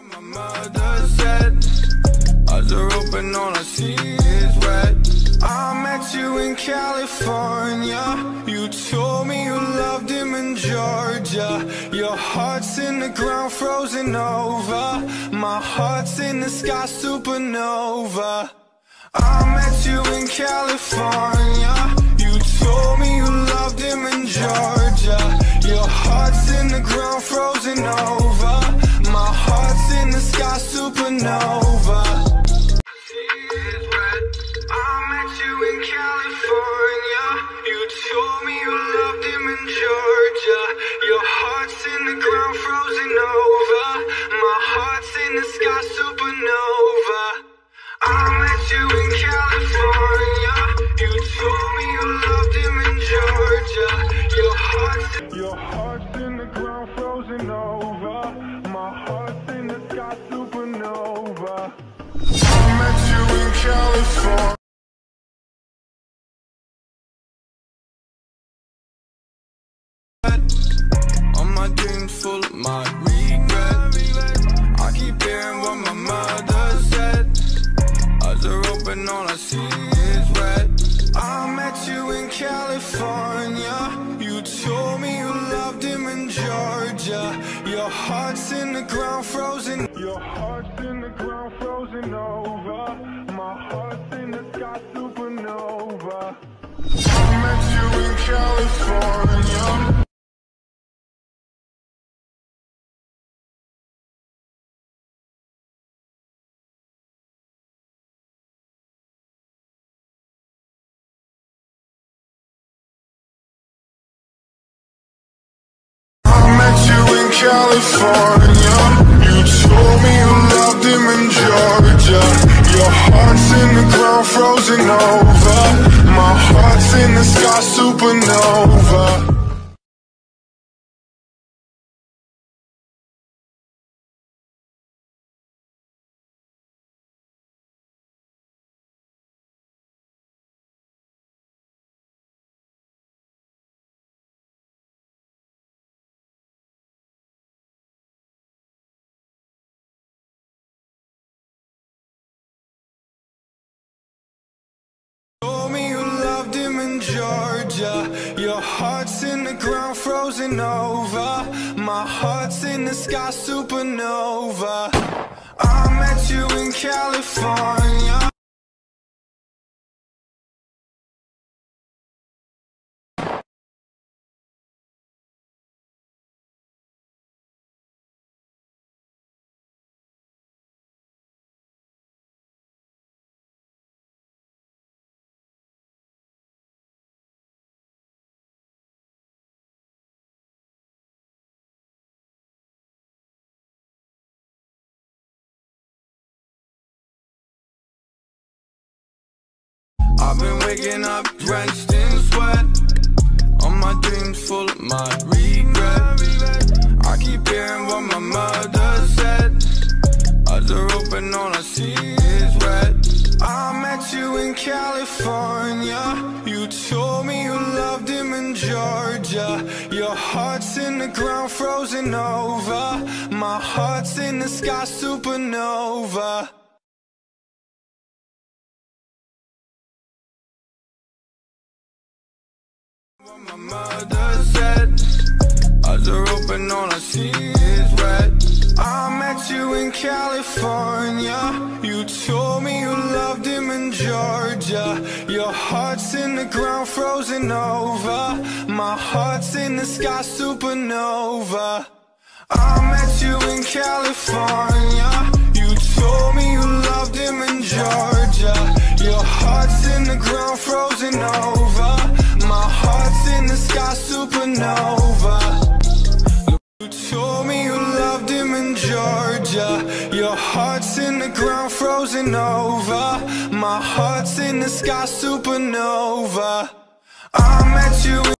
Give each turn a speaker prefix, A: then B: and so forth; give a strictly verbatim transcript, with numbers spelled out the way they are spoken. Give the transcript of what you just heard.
A: My mother said, eyes are open, all I see is red. I met you in California. You told me you loved him in Georgia. Your heart's in the ground, frozen over. My heart's in the sky, supernova. I met you in California. You told me you loved him in Georgia. Your heart's in the ground, frozen over. My heart's in the sky, supernova. I met you in California. You told me you loved him in Georgia. Your heart's in the ground, frozen over. My heart's in the sky, supernova. I met you in California. You told me you loved him in Georgia. Your heart's Your heart's in the ground, frozen over. My heart's in the sky, supernova. I met you in California. All my dreams full of my regret. I keep hearing what my mother said. Eyes are open, all I see is red. I met you in California. You told me you loved him in Georgia. Your heart's in the ground, frozen. Your heart's in the ground, frozen over. My heart's in the sky, supernova. I met you in California. California, you told me you loved him in Georgia. Your heart's in the ground, frozen over. My heart's in the sky, supernova. Georgia, your heart's in the ground, frozen over. My heart's in the sky, supernova. I met you in California. I've been waking up drenched in sweat. All my dreams full of my regret. I keep hearing what my mother said. Eyes are open, all I see is red. I met you in California. You told me you loved him in Georgia. Your heart's in the ground, frozen over. My heart's in the sky, supernova. What my mother said, eyes are open, all I see is red. I met you in California. You told me you loved him in Georgia. Your heart's in the ground, frozen over. My heart's in the sky, supernova. I met you in California. You told me you loved him in Georgia. Your heart's in the ground, frozen over. My heart's in the sky, supernova. You told me you loved him in Georgia. Your heart's in the ground, frozen over. My heart's in the sky, supernova. I met you in